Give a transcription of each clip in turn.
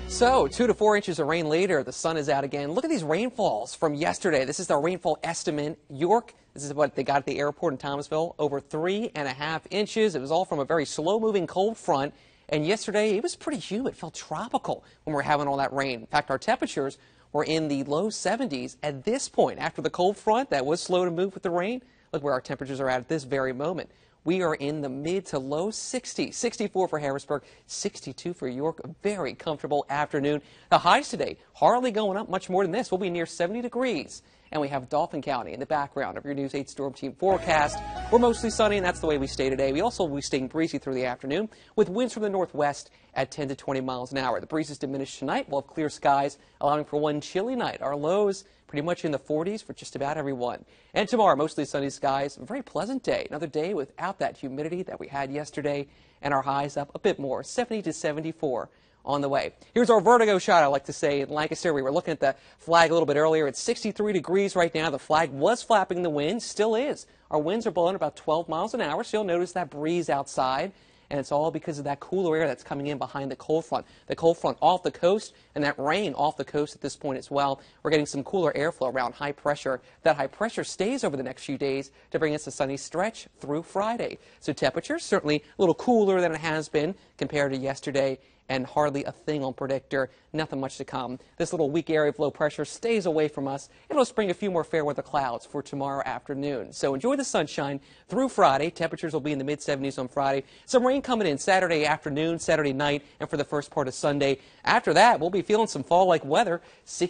So 2 to 4 inches of rain later, the sun is out again. Look at these rainfalls from yesterday. This is the rainfall estimate. York, this is what they got at the airport in Thomasville, over 3.5 inches. It was all from a very slow-moving cold front. And yesterday, it was pretty humid. It felt tropical when we were having all that rain. In fact, our temperatures were in the low 70s at this point. After the cold front that was slow to move with the rain, look where our temperatures are at this very moment. We are in the mid to low 60s, 64 for Harrisburg, 62 for York. A very comfortable afternoon. The highs today hardly going up much more than this. We'll be near 70 degrees. And we have Dauphin County in the background of your News 8 Storm Team forecast. We're mostly sunny, and that's the way we stay today. We also will be staying breezy through the afternoon with winds from the northwest at 10 to 20 miles an hour. The breezes diminish tonight. We'll have clear skies, allowing for one chilly night. Our lows pretty much in the 40s for just about everyone. And tomorrow, mostly sunny skies. A very pleasant day. Another day without that humidity that we had yesterday. And our highs up a bit more, 70 to 74. On the way. Here's our vertigo shot, I like to say, in Lancaster. We were looking at the flag a little bit earlier. It's 63 degrees right now. The flag was flapping the wind, still is. Our winds are blowing about 12 miles an hour, so you'll notice that breeze outside. And it's all because of that cooler air that's coming in behind the cold front. The cold front off the coast and that rain off the coast at this point as well. We're getting some cooler airflow around high pressure. That high pressure stays over the next few days to bring us a sunny stretch through Friday. So temperatures certainly a little cooler than it has been compared to yesterday. And hardly a thing on predictor. Nothing much to come. This little weak area of low pressure stays away from us. It'll bring a few more fair weather clouds for tomorrow afternoon. So enjoy the sunshine through Friday. Temperatures will be in the mid-70s on Friday. Some rain coming in Saturday afternoon, Saturday night, and for the first part of Sunday. After that, we'll be feeling some fall-like weather.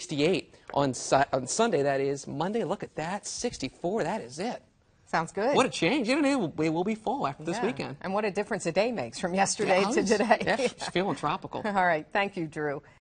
68 on Sunday, that is. Monday, look at that. 64, that is it. Sounds good. What a change. It will be fall after this weekend. And what a difference a day makes from yesterday to today. Yeah, it's feeling tropical. All right. Thank you, Drew.